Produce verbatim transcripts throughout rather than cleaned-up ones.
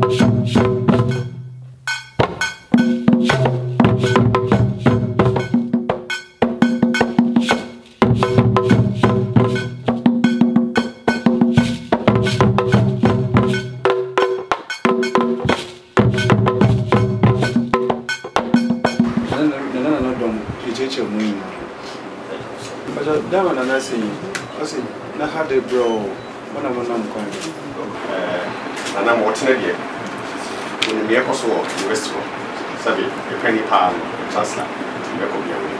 Dama na say, I say, na had a bro, one of them going. And I'm watching it here. When the Air Force War, the West War, Sabi, a penny pound, Chancellor, you could be away.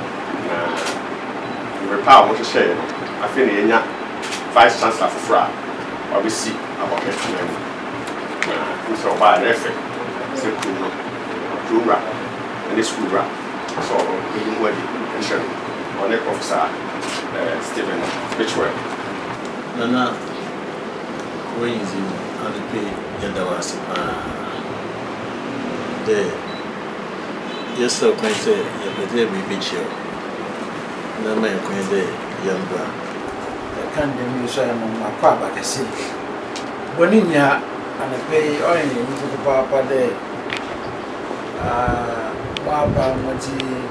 The power what to share, I feel the Vice-Chancellor for Fra, or we see about it. So, by an effort, say, Kura, and this Kura, so we were and Sherry, or the Professor. Stephen Mitchual. Nana, when is in on the pay Yadawasi? There, yes, so can say, you be Mitchell. No man can say, young girl. I can't do me so among my papa. I see. When in ya and a pay oil into the papa there. Ah, Papa, Mati,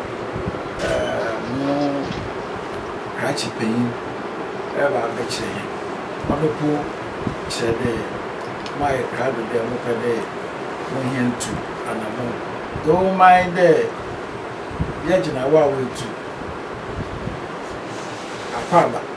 no. Catchy pain, ever a bitch. On the pool, said my crowd of them up a day, one hand to and a moon. Don't mind there, yet in a while to a papa.